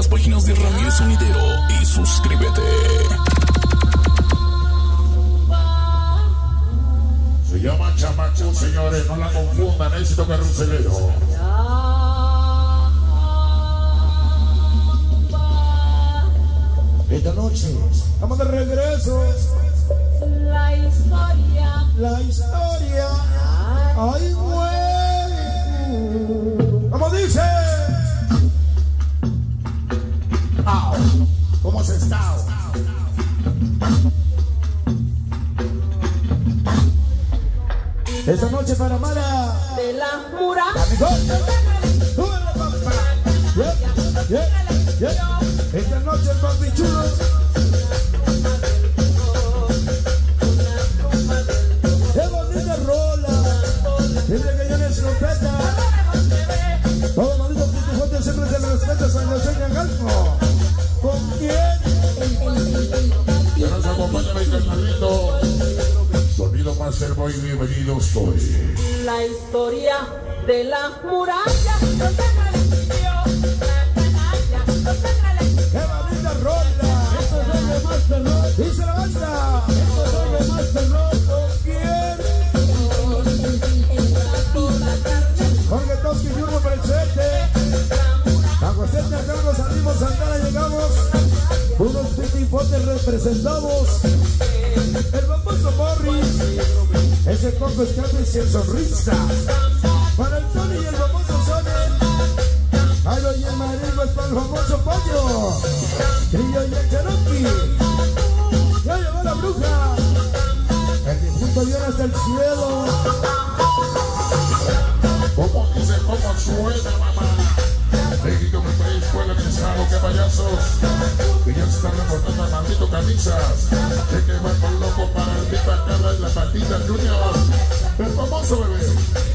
las páginas de Ramírez Sonidero y suscríbete. Se llama Chamacú, señores, no la confundan, éxito carruselero. Esta noche estamos de regreso. La historia. La historia. Ay, güey. ¿Cómo dice? ¿Cómo has estado? Esta noche para Mara De la muralla. la mejor. Súbele, papá. Esta noche el papi chulo. Qué bonita rola. Siempre que yo les respeta. Todo maldito putifote siempre se le respeta. San José de Agalco. ¿Con quién? Que nos acompaña mi carnalito. Sonido Master Boy, bienvenido soy. La historia de la muralla. No se resistió la canalla. No se resistió. ¡Qué bonita rola! Esto es de Master Rock. ¡Dice la banda! Esto es de Master Rock. ¿Con quién? Jorge Toski Junior presente. A José de Carlos salimos, Santana llegamos. Unos pitifotes representamos. El famoso Morris. Ese coco escape sin sonrisa. Para el Tony y el famoso Sony. Jairo y el marido es para el famoso Pollo. Grillo y el Cherokee. Ya llegó la bruja. El difunto viene hasta el cielo. ¿Cómo dice, cómo suena, mamá? México, mi país, fuera mi estado, que payasos. Que ya se están reportando al maldito camisas. De que va con loco para el Pipa Carla y la Patita Junior. El famoso bebé.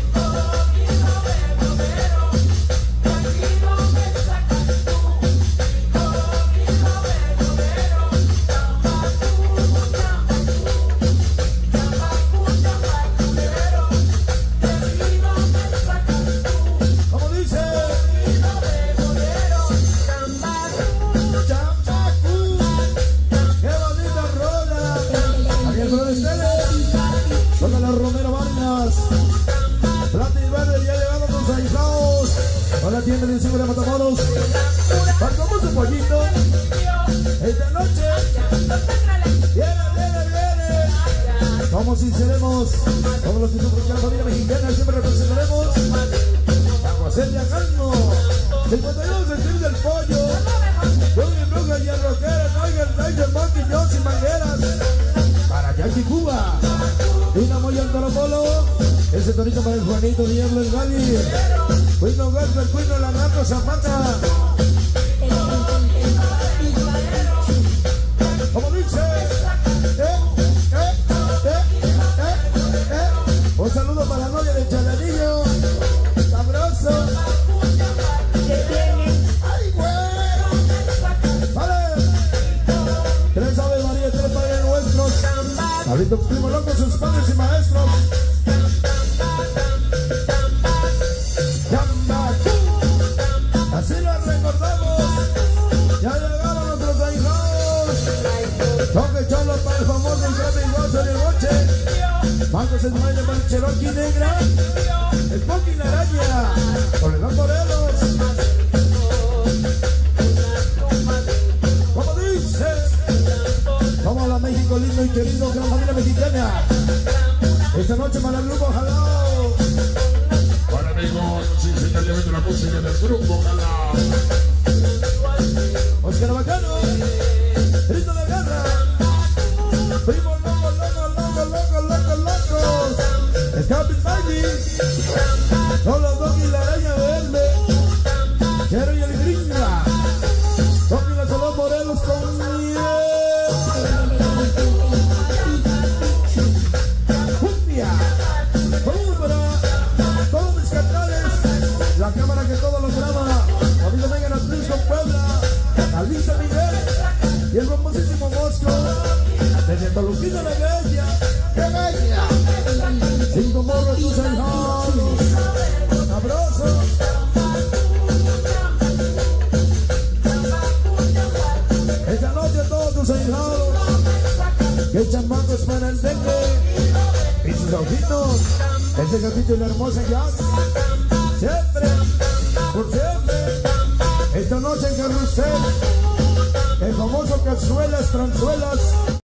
Tienda de Segura Matamoros. Partamos un pollito. Esta noche viene. Como si seremos, como los que sufren la familia mexicana, siempre representaremos a José de Agalco. 52 centímetros del pollo. Johnny Bruja y el rockero, Nigel Monkey, John sin mangueras. Para Jackie Cuba. Una moya al Polo. Ese tonito para el Juanito Diablo el Gali. Cuino Gasper, Cuino Lagarto Zapata. Como dice. Un saludo para la novia de Chalanillo. Sabroso. ¡Ay, güey! ¡Vale! 3 Aves María, 3 Padres Nuestros. Ahorita primo loco, sus padres y maestros. Así la recordamos. Ya llegaron nuestros ahijados. Toque cholo para el famoso Grammy Gozo en el Roche. Marcos Esmaile para el Cherokee Negra. El Poki y la Araña. Toledón Morelos. Como dice. Somos la México lindo y querido, gran familia mexicana. Esta noche para el grupo Jalao. Para amigos, sí, señor, ya vete la música del grupo, Jalao. Oscar Bacano. Grito de guerra. Primo locos. Escape Maggi. Son los dos y la araña verde. Chero y el gringa. Toki la Salón Morelos con miel. Cumbia. Saludos para todos mis canales. La cámara que todo lo graba. Amigo Megan Atlas con Puebla. Alisa Miguel. echan mangos para el dengue y sus ojitos. Este capítulo hermoso ya. Siempre, por siempre. Esta noche en Carrusel, el famoso Cazuelas Transuelas.